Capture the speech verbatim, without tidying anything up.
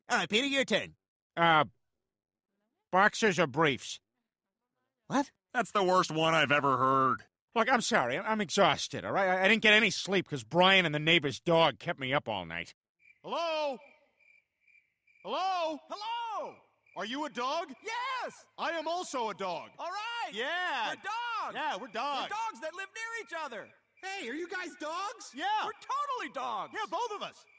All right, Peter, your turn. Uh, boxers or briefs? What? That's the worst one I've ever heard. Look, I'm sorry. I'm exhausted, all right? I, I didn't get any sleep because Brian and the neighbor's dog kept me up all night. Hello? Hello? Hello! Are you a dog? Yes! I am also a dog. All right! Yeah. We're dogs! Yeah, we're dogs. We're dogs that live near each other! Hey, are you guys dogs? Yeah. We're totally dogs! Yeah, both of us.